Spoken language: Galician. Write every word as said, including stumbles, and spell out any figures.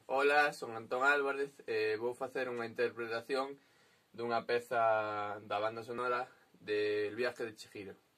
Ola, son Antón Álvarez e vou facer unha interpretación dunha peza da banda sonora de El viaje de Chihiro.